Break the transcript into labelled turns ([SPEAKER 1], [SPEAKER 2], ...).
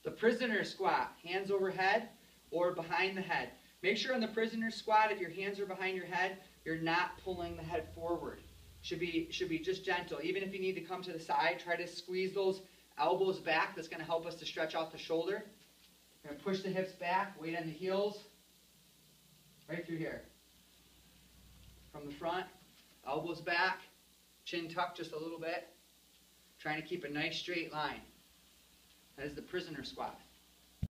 [SPEAKER 1] The prisoner squat, hands overhead or behind the head. Make sure on the prisoner squat, if your hands are behind your head, you're not pulling the head forward. Should be just gentle. Even if you need to come to the side, try to squeeze those elbows back. That's going to help us to stretch out the shoulder. We're going to push the hips back, weight on the heels, right through here. From the front, elbows back, chin tucked just a little bit. Trying to keep a nice straight line. That is the prisoner squat.